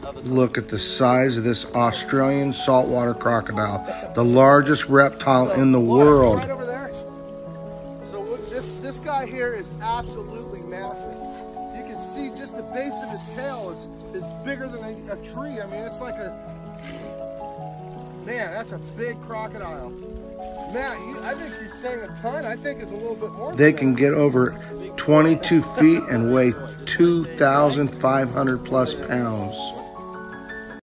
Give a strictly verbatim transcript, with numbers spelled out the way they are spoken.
Look at the size of this Australian saltwater crocodile, the largest reptile so, in the look, world. Right over there. So look, this this guy here is absolutely massive. You can see just the base of his tail is is bigger than a, a tree. I mean, it's like a man. That's a big crocodile. Matt, you, I think you're saying a ton. I think it's a little bit more. They can get over twenty-two feet and weigh two thousand five hundred plus pounds.